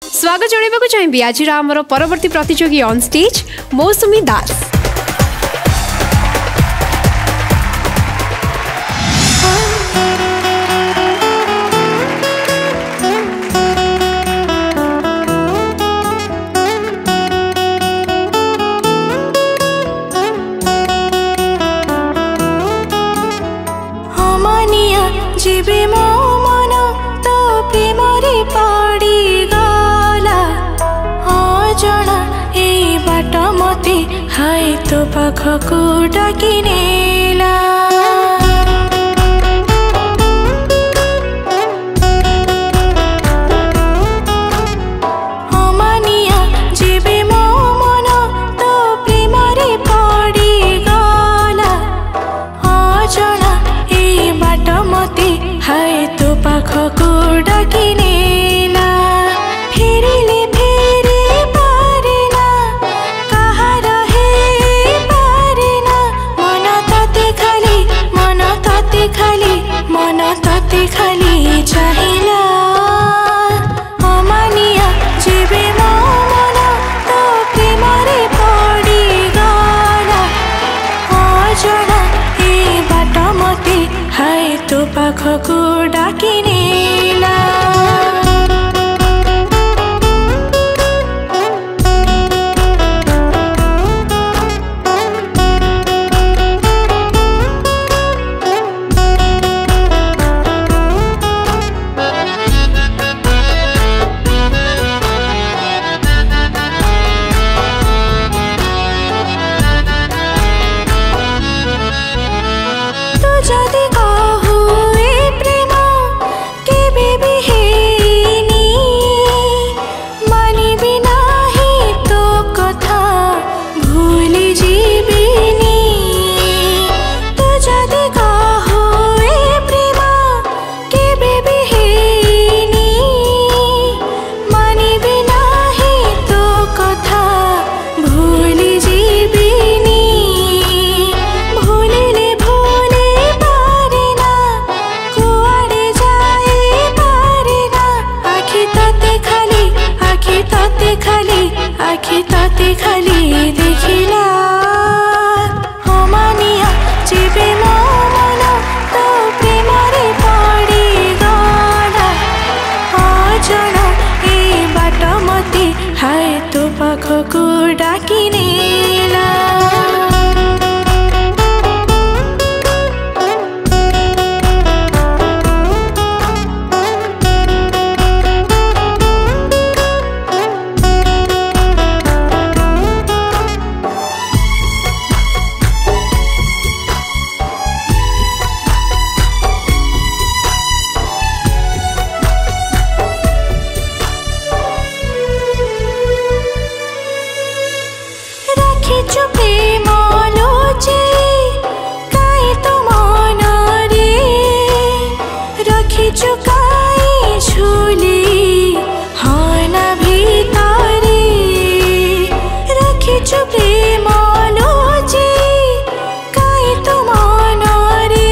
स्वागत जणाइबाकु चाहिबी आज आमर परवर्ती प्रतियोगी ऑन स्टेज मौसुमी दास। जीवे मो मन तो प्रेमरे पड़ी गला अजणा ए बाट मते हाय तो पाखको डाकी नेला। अमानिया जीवे मो मन तो प्रेमरे पड़ी गला अजणा ए बाट मते हाय तो पाखको डाकी नेला। फेरिले फेरि पारेना कहाँ रहे पारेना मन ताते खाली मन ताते खाली मन ताते खाली चाहिला। अमानिया जीवे मो मन तो प्रेमरे पड़ी गला अजणा ए बाट मते हाय तो पाखको डाकी नेला। तू जदि कहू ए प्रेम केबे भी हेनी मानिबी नाही तो कथा भूली जीविनी। तू जदि कहू ए प्रेम केबे भी हेनी मानिबी नाही तो कथा भूली जीविनी। भूलिले भूले पारेना कुआडे जाए पारेना आखी ताते खाली आखी ताते खाली आखी ताते खाली देखिला। अमानिया जीवे मो मन तो प्रेमरे पड़ी गला अजणा ए बाट मते हाय तो पाखको डाकी नेला। राखिछु प्रेम लोचे काई तो मन रे राखिछु काई झुली हना भितरे। राखिछु प्रेम लोचे काई तो मन रे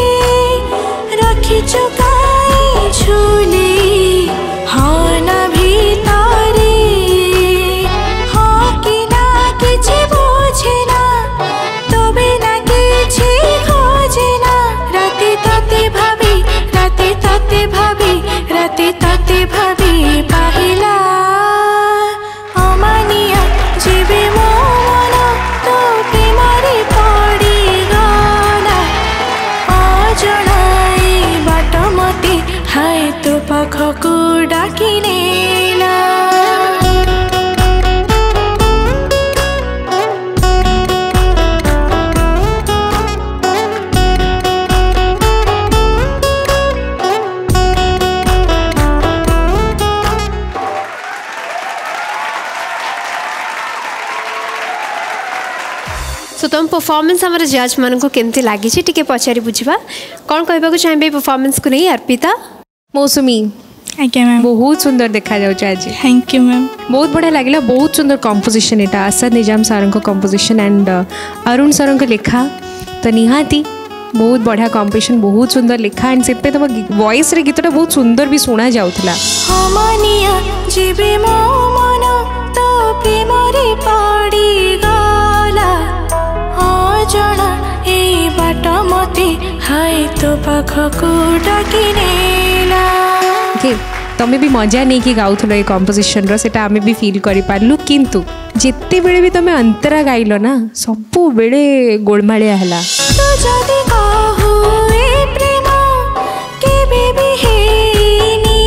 राखिछु काई झुली हना भितरे। हाँ कि ना किछि बुझेना तबे ना किछि खोजेना राते ताते भाबी राते ताते भाबी राते ताते भाबी पाहिला। अमानिया जीवे मो मन तो प्रेमरे पड़ी गला अजणा ए बाट मते हाय तो पाखको डाकी नेला। सो तुम परफॉर्मेंस आम जज मान को केमती लगी टी पचारि बुझा कौन कहवाक चाहिए परफॉर्मेंस को नहीं अर्पिता। मौसुमी आज्ञा मैम बहुत सुंदर देखा जाऊँ आज। थैंक यू मैम बहुत बढ़िया लगे बहुत सुंदर कंपोजिशन यहाँ Asad Nizam sir composition and Arun sir लेखा तो निहाती बहुत बढ़िया कंपोजिशन बहुत सुंदर लिखा एंड से तुम वॉइस रे गीतटा बहुत सुंदर भी सुना जाउथला हमनिया जीवे मो मन तो प्रेमरे पड़ी गला अजणा ए बाट मते हाय तो पाखको डाकिनेला ओके तमें भी मजा नहीं कि गाउथलो ये कंपोजिशन रो सेटा आमे भी फील करि पारलु किंतु जेते बेले भी तमे अंतरा गाइलो ना सबु बेले गोलमालिया हला तो जदी कहू ए प्रेम के बेबी हेनी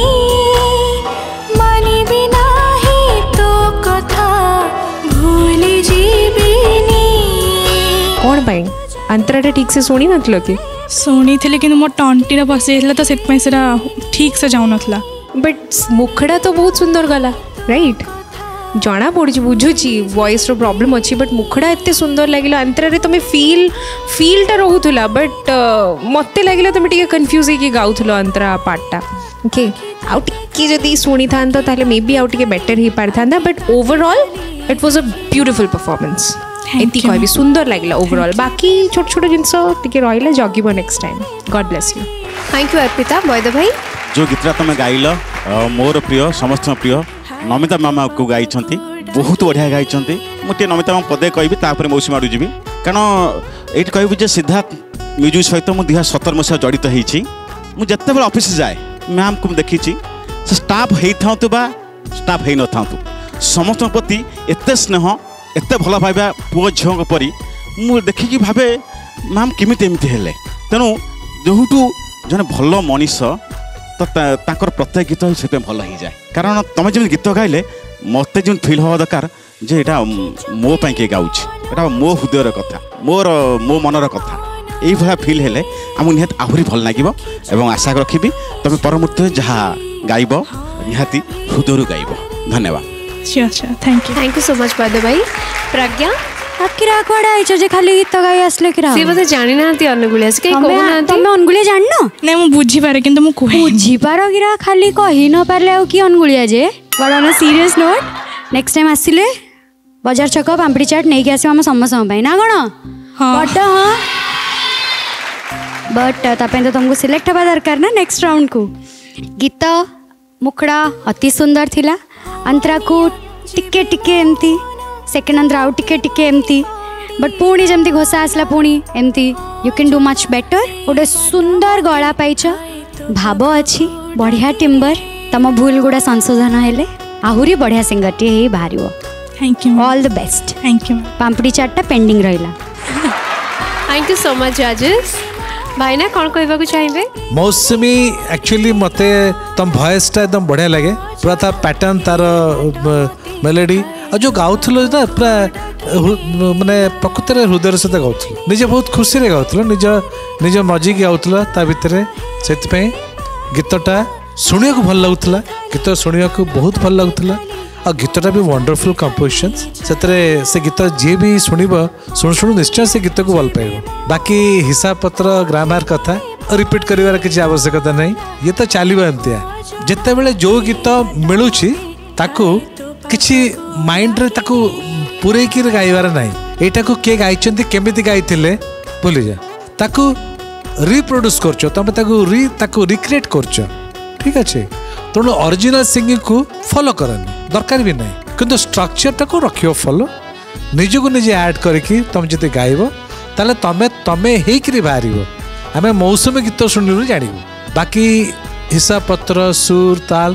मानी बिना ही तो कथा भूली जीविनी कौन पाई अंतराटा ठीक से शुणी नथलो कि शुणी थे कि मो टंटी बसी तो से ठीक से जाऊन बट मुखड़ा तो बहुत सुंदर गला राइट जना पड़ी बुझुची वॉइस रो प्रॉब्लम अच्छी बट मुखड़ा एते सुंदर लगे अंतरा रे तुम्हें फीलटा रोला बट मत लगे तुम टे कन्फ्यूज हो गाउल अंतरा पार्टा ओके आउ टिके जदि शुणी था मे बी आउ टे बेटर हो पारि था but overall it was a beautiful performance एति कहबी सुंदर लगे ओवरऑल बाकी छोट छोट जिनस टिके रहिला जगिबो next time God bless you thank you Arpita बॉयद भाई जो गीतटा तुम गाइल मोर प्रिय समस्त प्रिय नमिता मामा को गाई बहुत बढ़िया गाई मुझे नमिता मामा पदे कहि मौसी मारू जी कारण ये कहबी सिद्धार्थ म्यूजिक सहित मुझे 2017 मसीहा जड़ित होते बेले ऑफिस जाए मैम को देखी से स्टाफ होता बा स्टाफ हो न था समस्त प्रति एत स्नेह एत भल पाइबा पुओ झील परी मुझे देखिकी भावे मैम केमी एमती हेले तेणु जो जने भल मनीष तो ताकर प्रत्येक गीत से भल हो जाए कारण तुम जमी गीत गाइले मत जो फिल हवा दरकार जे एटा मो पाई किए गाँच मो हृदयर कथा मोर मो मनर कथा यही भाया फिल हेले आमको निहाती आहरी भल लगे और आशा रखी तुम परमुहूर्त जहाँ गाइब निहाती हृदय गाइब धन्यवाद थैंक यू सो मच बॉयद भाई प्रज्ञा किरा कुआडे आइछ जे खाली गीत गाई आसले किरा से बोले जानि नांती अनुगुलिया से कहीं कहू नांती तमे अनुगुलिया जाननो नहीं मु बुझी पारे किंतु मु कोहे बुझी पारो किरा खाली कहि न पारले आ की अनुगुलिया जे but on a serious note next time आसिले बाजार छक पांपड़ी चाट नै के आसी हम समस्त पई ना कोन बट हां बट तापे तो तुमको सिलेक्ट हवा दरकार ना नेक्स्ट राउंड को गीत मुखड़ा अति सुंदर थिला अंतरा को टिके टिके एमती सेकेंड अंतर आउ टिके टिके एमती बट पुणी जमती घोषा आसला पुणी एमती you can do much better गोटे सुंदर गला पाइछ भाव अच्छी बढ़िया टिम्बर तम भूल गुड़ा संशोधन हेले आहुरी बढ़िया सिंगर टी ही बाहर thank you all the best thank you पांपड़ी चाटा पेंडिंग रहिला थैंक यू सो मच जजेस भाई ना कौन कहबा चाहिए मौसमी एक्चुअली मते तुम वॉइस टा एकदम बढ़िया लगे पूरा था पैटर्न तार मेलोडी और जो गाउथलो ना पूरा माने प्रकृत हृदय सहित गाउथलो निजे बहुत खुशी रे गाउथलो निज मजी गाउथलो ता भितरे से गीतटा शुणिया को भल लगुला गीत शुणिया को बहुत भल लगुला और गीतटा भी वंडरफुल कंपोजिशन से गीत जी भी शुणव शुणु शुणु निश्चय से गीत को भल पाइब बाकी हिसाब पत्र ग्रामर कथा रिपीट कर किसी आवश्यकता नहीं ये तो चलो एमतिया जिते बड़े जो गीत मिलूँ ताकू किसी माइंड रे ताकू पूरे की गाइबार ना यहाँ को किए गाई केमी गाई भूली जा ताकू रिप्रोड्यूस कर ताकू रिक्रिएट कर ठीक अच्छे तेणु ओरिजिनल सिंगिंग को फॉलो करनी दरकार भी नहीं किंतु स्ट्रक्चर टाको रखियो फॉलो निजको निजे ऐड करके तुम जब गाइब ताले तमे तमे हेकरी बाहर आम मौसमी गीत शुणु जान बाकी हिसाब पत्र सुर ताल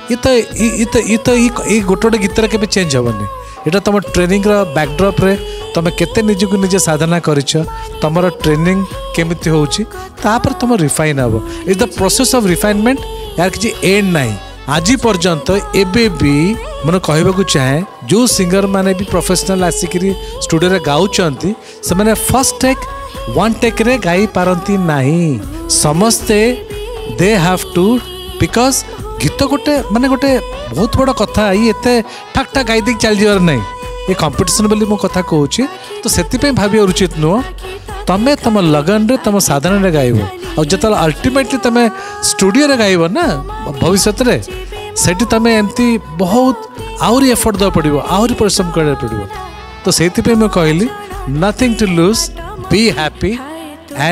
ये गोटे गीत के चेंज हेनी यहाँ तुम ट्रेनिंग बैकड्रप रे तुम केते निजको निजे साधना करिछ तुम ट्रेनिंग केमिति होउची तापर तुम रिफाइन हम is the process of refinement यार किसी एंड नहीं आज पर्यंत एबे भी मैंने कहवाक चाहे जो सिंगर माने भी प्रोफेशनल आसिक स्टूडियो रे गाउचंती से माने फर्स्ट टेक वन टेक रे गाई पारंती नहीं समस्ते दे हैव टू बिकॉज गीत गोटे माने गोटे बहुत बड़ा कथा ये एते ठाक ठाक गाई देख चल जावर नहीं ये कंपटीशन बोली मो कथा कहूँ तो से भाविया उचित नुह तमें तुम लगन रे तुम साधन रे गाइब और जो अल्टीमेटली तुम स्टूडियो रे गाइब ना भविष्य रे सेठी तुम एमती बहुत आहरी एफर्ट देवा पड़ो आहरी परिश्रम करा पड़ो तो से कहली nothing to lose be happy and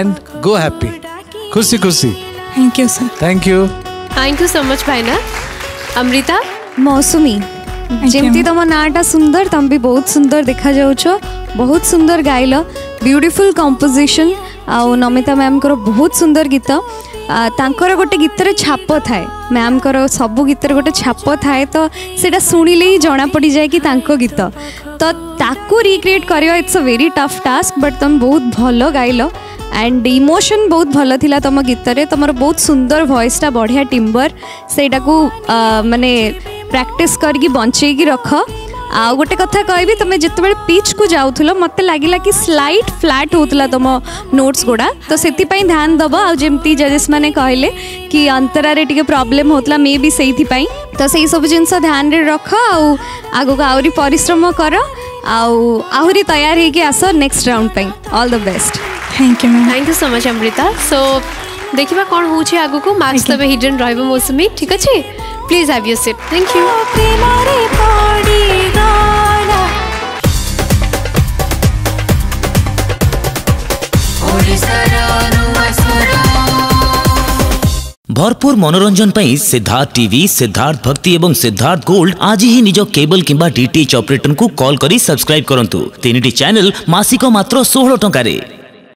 go happy खुशी खुशी thank you sir. Thank you so much भाईना। अमृता मौसुमी जमती तुम नाटा सुंदर तुम भी बहुत सुंदर देखा जाउछ बहुत सुंदर गाइल ब्यूटीफुल कंपोजिशन आउ नमिता मैम को बहुत सुंदर गीत तांकर गोटे गीतर छाप थाए मैम को सब गीतर गोटे छाप थाए तो सेटा शुणिले ही जना पड़ जाए कि तांको गीत तो ताकू रिक्रिएट करवा it's a very tough task but तुम बहुत भल गाइल एंड इमोशन बहुत भल थिला तुम गीत रे तुम बहुत सुंदर वॉइसटा बढ़िया टिम्बर सेटा को माने प्रैक्टिस करके बंचेगी रख आ गोटे कथा कहबी तुम जिते पिच को जाऊल मत लगिला कि स्लाइट फ्लैट होता तुम नोट्स गुड़ा तो से ध्यान दब आमती जजेस मैंने कहले कि अंतरारे टिके प्रॉब्लम होता मे भी से तो से सब जिनस ध्यान रे रख आगो आहरी परिश्रम कर आहरी तैयार होगी आस नेक्स्ट राउंड पे all the best. Thank you ma'am. Thank you so much Amrita. So देखा कौन हो आगु को मार्क्स तबे हिडन रहिबो मौसमी ठीक अच्छे please have your seat. Thank you. भरपूर मनोरंजन पर सिद्धार्थ टीवी सिद्धार्थ भक्ति एवं सिद्धार्थ गोल्ड आज ही निज केबल किंबा डीटीएच ऑपरेटर को कॉल करी सब्सक्राइब करंतु। 3टी चैनल मासिक मात्र 16 टंका रे।